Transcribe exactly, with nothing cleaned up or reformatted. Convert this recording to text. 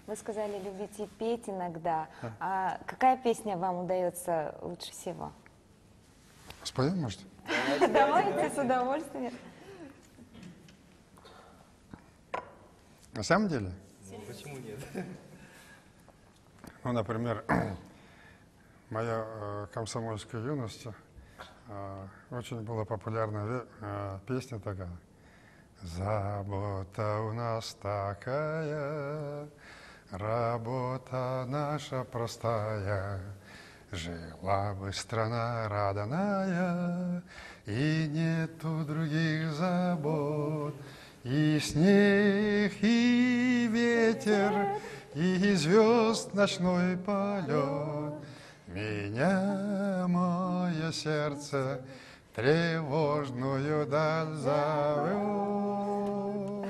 Вы сказали, любите петь иногда. А какая песня вам удается лучше всего? Споем, может? Давайте, с удовольствием. На самом деле? Почему нет? Ну, например, моя э, комсомольская юность, э, очень была популярная э, песня такая. Забота у нас такая, работа наша простая, жила бы страна радостная, и нету других забот, и снег, и ветер, и звезд ночной полет. Меня мое сердце тревожную даль зовет.